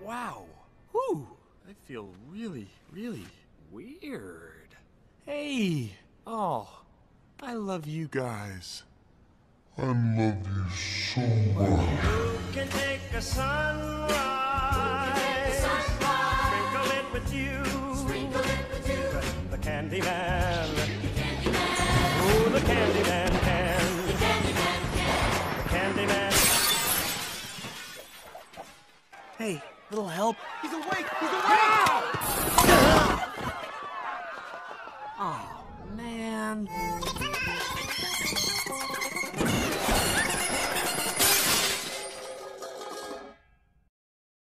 Wow. Whew. I feel really, really weird. Hey. Oh, I love you guys. I love you so much. You can take a sun